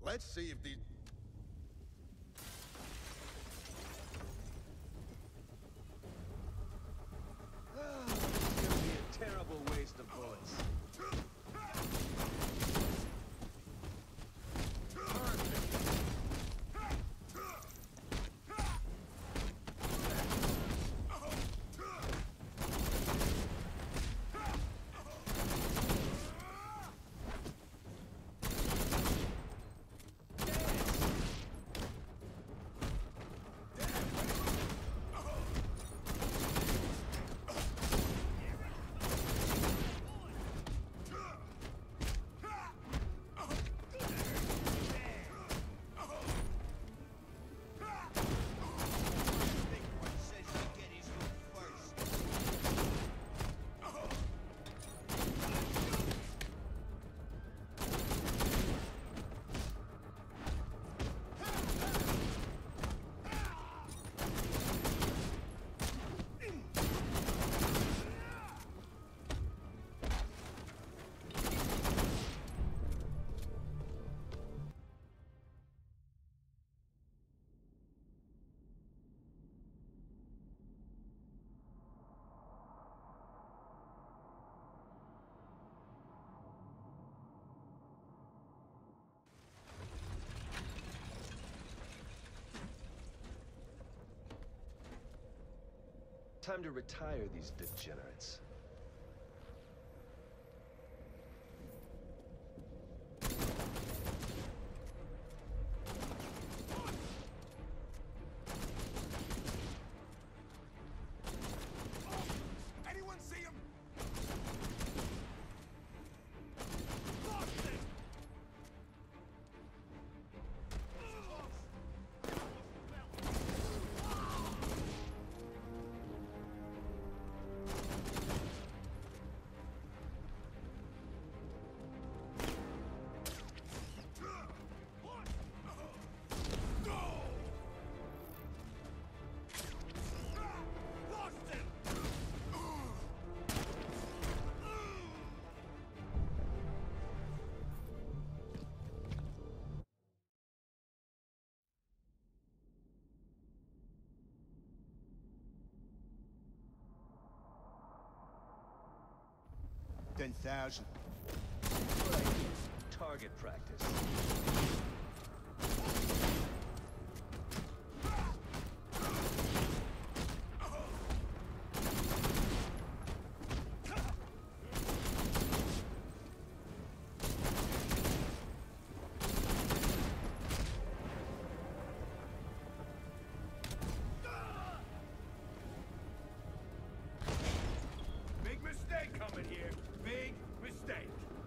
Let's see if these... This is gonna be a terrible waste of bullets. Time to retire these degenerates. Anyone see him? $10,000. Target practice. Big mistake coming here. Big mistake.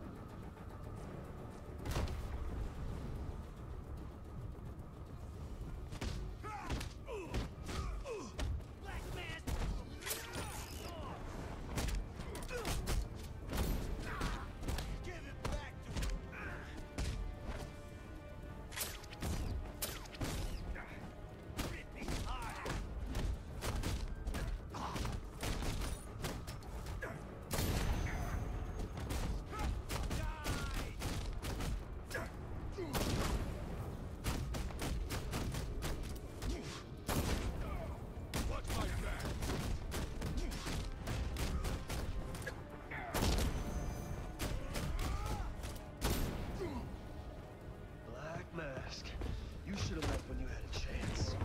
Mask. You should have left when you had a chance.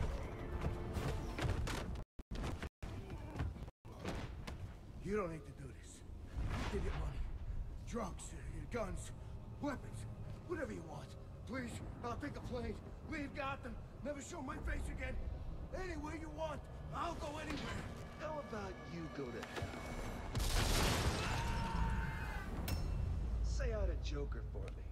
You don't need to do this. Give your money, drugs, your guns, weapons, whatever you want. Please, I'll take a plane, leave Gotham, never show my face again. Anywhere you want, I'll go anywhere. How about you go to hell? Say hi to Joker for me.